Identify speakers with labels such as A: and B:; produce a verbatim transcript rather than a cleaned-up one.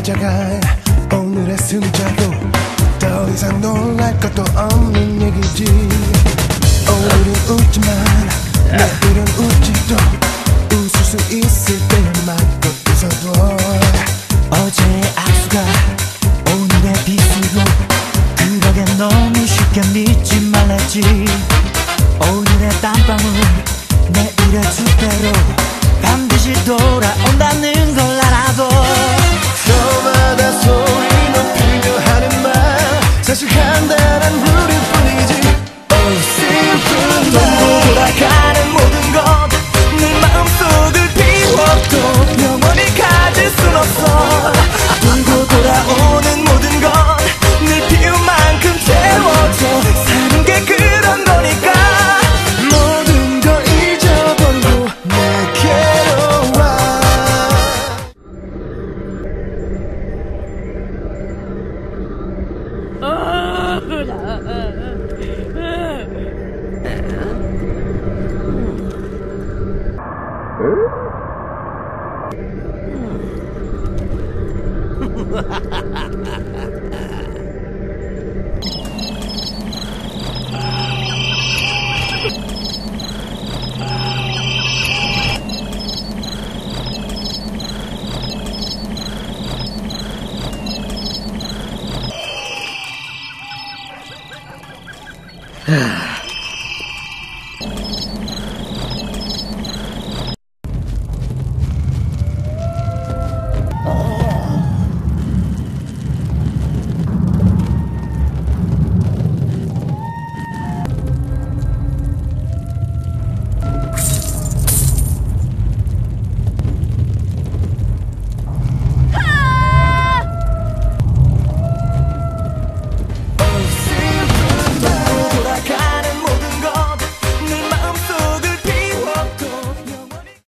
A: 찾아가 오늘의 승자고 더 이상 놀랄 것도 없는 얘기지. 오늘은 웃지만 내일은 웃지도 웃을 수 있을 때만 또 웃어도
B: 어제의 악수가 오늘의 비수로 그러게 너무 쉽게 믿지 말랬지. 오늘의 땀방울 내일의 축배로 반드시 돌아온다는 걸 알아도
A: 저마다 소리 높이며 하는 말 사실 간단한 우릴 뿐이지. Oh simple
B: 돌고 돌아가는 모든 것 내 마음속을 비워도 영원히 가질 순 없어. 돌고 돌아오는 모든 것 늘 비운 만큼 채워져. 사는 게 그런 거니까
A: 모든 걸 잊어버리고 내게로 와.
B: 응?